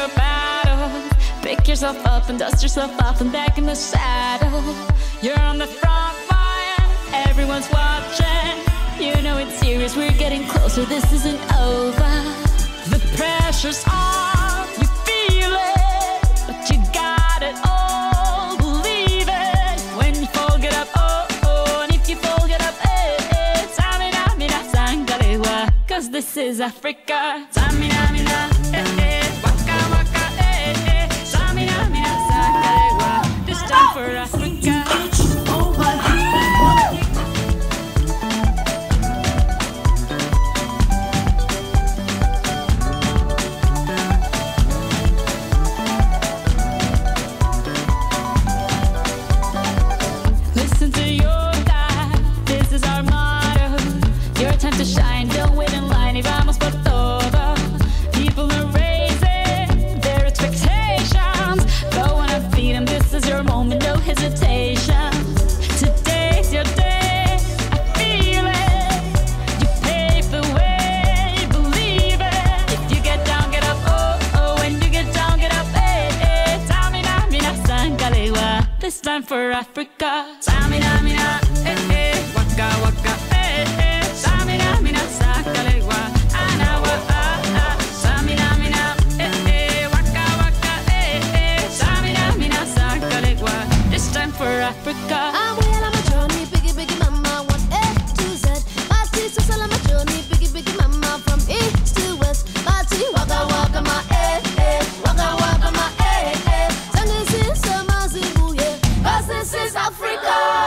a battle. Pick yourself up and dust yourself off and back in the saddle. You're on the front line, everyone's watching. You know it's serious, we're getting closer, this isn't over. The pressure's on, you feel it, but you got it all, believe it. When you fall, get up, oh, oh, and if you fall, get up, eh, eh. Samina, mina, sangalewa, cause this is Africa. Samina, mina, eh, eh, waka, waka, eh, eh. Samina, mina, sangalewa, this time for Africa. Time to shine, don't wait in line, y vamos por todo. People are raising their expectations. Go on and feed them, this is your moment, no hesitation. Today's your day, I feel it. You pave the way, believe it. If you get down, get up, oh, oh. When you get down, get up, eh, eh. Samina, mina, sangalewa, this time for Africa. Samina, mina, eh, eh. Waka, waka, eh, eh. Samina, mina, sangalewa, anawa, ah, ah. Samina, mina, eh, eh. Waka, waka, eh, eh. Samina, mina, sangalewa, this time for Africa. I'm well on my journey, biggie, biggie mama, 1 A to Z. Party, so on my journey, biggie, biggie mama, from east to west. Party, waka, waka, my eh, eh. Waka, waka, my eh, eh. Tangi, sin, sama, zibu, yeah. 'Cause this is Africa.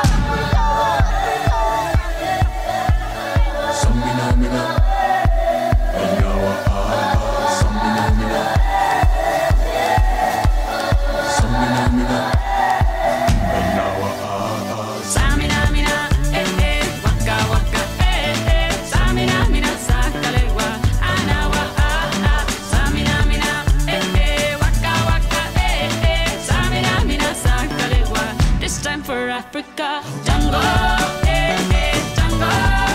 For Africa, jungle, eh, eh, jungle.